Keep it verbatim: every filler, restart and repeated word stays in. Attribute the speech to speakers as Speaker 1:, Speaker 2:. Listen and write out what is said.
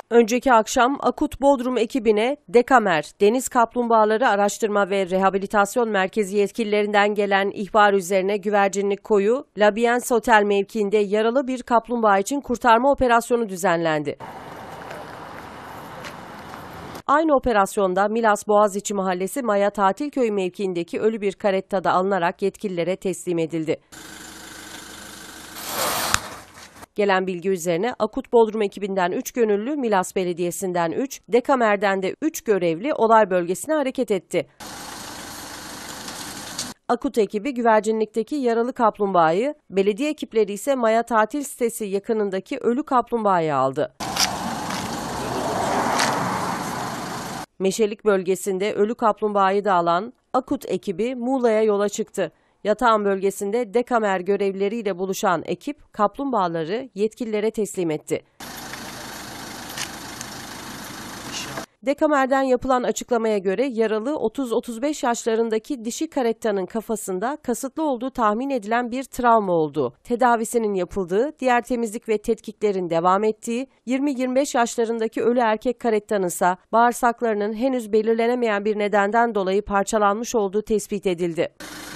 Speaker 1: Önceki akşam Akut Bodrum ekibine Dekamer, Deniz Kaplumbağaları Araştırma ve Rehabilitasyon Merkezi yetkililerinden gelen ihbar üzerine Güvercinlik Koyu, Labiens Otel mevkiinde yaralı bir kaplumbağa için kurtarma operasyonu düzenlendi. Aynı operasyonda Milas Boğaziçi Mahallesi Maya Tatilköyü mevkiindeki ölü bir karetta da alınarak yetkililere teslim edildi. Gelen bilgi üzerine Akut Bodrum ekibinden üç gönüllü, Milas Belediyesi'nden üç, Dekamer'den de üç görevli olay bölgesine hareket etti. Akut ekibi güvercinlikteki yaralı kaplumbağayı, belediye ekipleri ise Maya Tatil Sitesi yakınındaki ölü kaplumbağayı aldı. Meşelik bölgesinde ölü kaplumbağayı da alan Akut ekibi Muğla'ya yola çıktı. Yatağan bölgesinde Dekamer görevlileriyle buluşan ekip kaplumbağaları yetkililere teslim etti. Dekamer'den yapılan açıklamaya göre yaralı otuz otuz beş yaşlarındaki dişi karettanın kafasında kasıtlı olduğu tahmin edilen bir travma olduğu, tedavisinin yapıldığı, diğer temizlik ve tetkiklerin devam ettiği, yirmi yirmi beş yaşlarındaki ölü erkek karettanın ise bağırsaklarının henüz belirlenemeyen bir nedenden dolayı parçalanmış olduğu tespit edildi.